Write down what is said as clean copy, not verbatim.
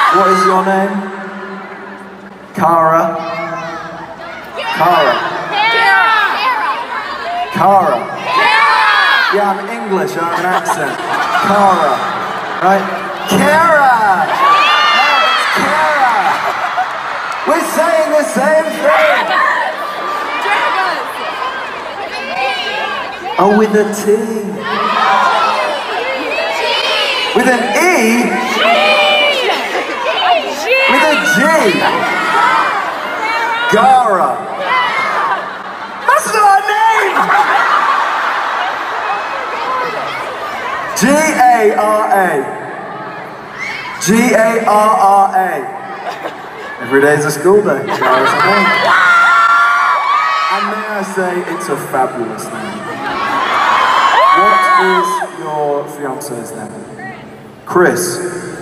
What is your name? Cara. Cara. Cara. Yeah, I'm English, I have an accent. Cara. Right? Kara! No, it's Kara! We're saying the same thing! Oh, with a T. With an E? With a G. Gara. That's not our name! G-A-R-A. G-A-R-R-A. Every day's a school day. Gara's a name. And may I say, it's a fabulous name. What is your fiance's name? Chris.